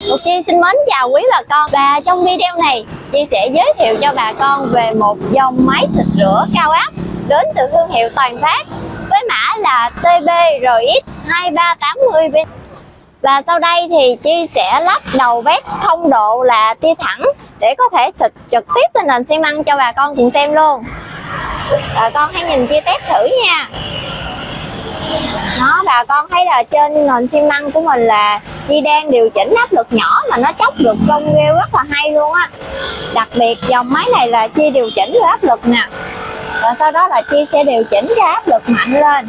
Ngọc Chi xin mến chào quý bà con. Và trong video này Chi sẽ giới thiệu cho bà con về một dòng máy xịt rửa cao áp đến từ thương hiệu Toàn Phát với mã là TB-RX2380V. Và sau đây thì Chi sẽ lắp đầu vét không độ là tia thẳng để có thể xịt trực tiếp lên nền xi măng cho bà con cùng xem luôn. Bà con hãy nhìn Chi test thử nha. Đó, bà con thấy là trên nền xi măng của mình là Chi đang điều chỉnh áp lực nhỏ mà nó chóc được lông rêu rất là hay luôn á. Đặc biệt dòng máy này là Chi điều chỉnh được áp lực nè, và sau đó là Chi sẽ điều chỉnh ra áp lực mạnh lên.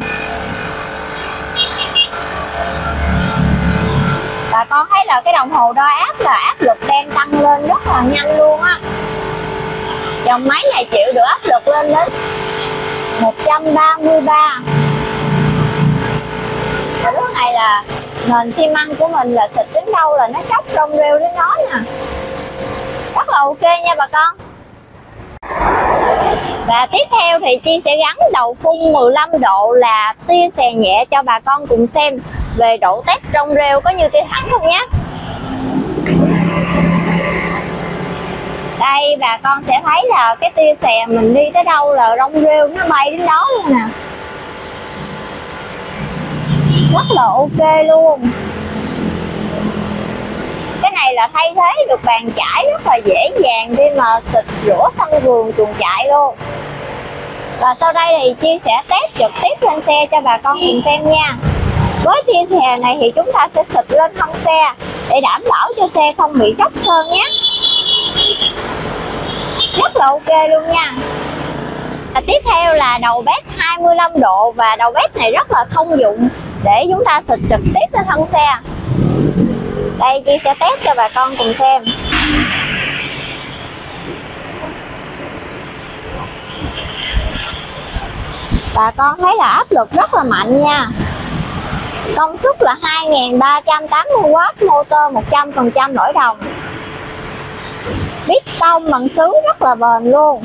Bà con thấy là cái đồng hồ đo áp là áp lực đang tăng lên rất là nhanh luôn á. Dòng máy này chịu được áp lực lên đến 133. Và lúc này là nền xi măng của mình là xịt đến đâu là nó chóc rong rêu đến nó nè. Rất là ok nha bà con. Và tiếp theo thì Chi sẽ gắn đầu phun 15 độ là tia xè nhẹ cho bà con cùng xem về độ tét rong rêu có như tia thẳng không nhé. Đây bà con sẽ thấy là cái tia xè mình đi tới đâu là rong rêu nó bay đến đó luôn nè. Rất là ok luôn. Cái này là thay thế được bàn chải rất là dễ dàng khi mà xịt rửa sân vườn chuồng trại luôn. Và sau đây thì Chi sẽ test trực tiếp lên xe cho bà con cùng xem nha. Với tia xè này thì chúng ta sẽ xịt lên thân xe để đảm bảo cho xe không bị tróc sơn nhé. Rất là ok luôn nha. Và tiếp theo là đầu vét 25 độ, và đầu vét này rất là thông dụng để chúng ta xịt trực tiếp lên thân xe. Đây Chi sẽ test cho bà con cùng xem. Bà con thấy là áp lực rất là mạnh nha. Công suất là 2380W, motor 100% nổi đồng. Piston bằng sứ rất là bền luôn.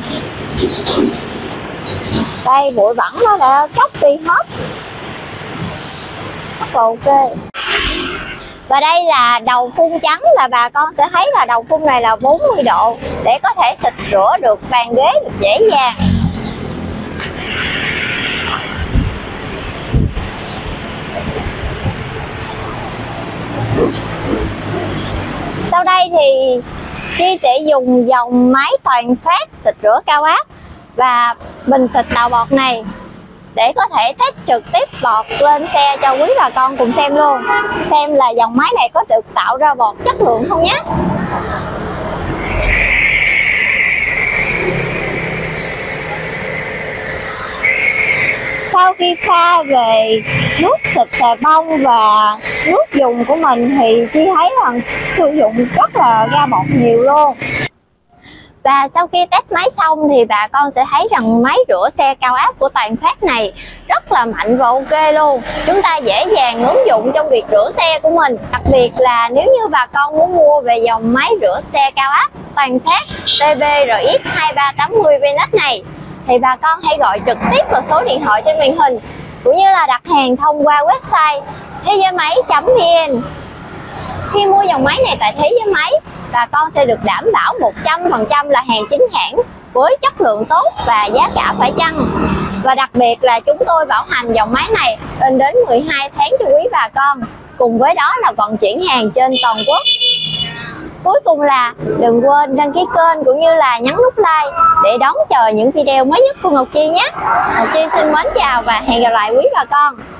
Đây bụi bẩn nó đã chóc đi hết. Rất là ok. Và đây là đầu phun trắng, là bà con sẽ thấy là đầu phun này là 40 độ để có thể xịt rửa được bàn ghế được dễ dàng. Sau đây thì Chi sẽ dùng dòng máy Toàn Phát xịt rửa cao áp và bình xịt đào bọt này để có thể test trực tiếp bọt lên xe cho quý bà con cùng xem luôn. Xem là dòng máy này có được tạo ra bọt chất lượng không nhé. Sau khi pha về nước xịt xà bông và nước dùng của mình thì Chi thấy là sử dụng rất là ra bọt nhiều luôn. Và sau khi test máy xong thì bà con sẽ thấy rằng máy rửa xe cao áp của Toàn Phát này rất là mạnh và ok luôn. Chúng ta dễ dàng ứng dụng trong việc rửa xe của mình. Đặc biệt là nếu như bà con muốn mua về dòng máy rửa xe cao áp Toàn Phát TB-RX2380V này thì bà con hãy gọi trực tiếp vào số điện thoại trên màn hình, cũng như là đặt hàng thông qua website thezaimáy.vn. Khi mua dòng máy này tại Thế Giới Máy, bà con sẽ được đảm bảo 100% là hàng chính hãng với chất lượng tốt và giá cả phải chăng. Và đặc biệt là chúng tôi bảo hành dòng máy này lên đến 12 tháng cho quý bà con. Cùng với đó là vận chuyển hàng trên toàn quốc. Cuối cùng là đừng quên đăng ký kênh cũng như là nhấn nút like để đón chờ những video mới nhất của Ngọc Chi nhé. Ngọc Chi xin mến chào và hẹn gặp lại quý bà con.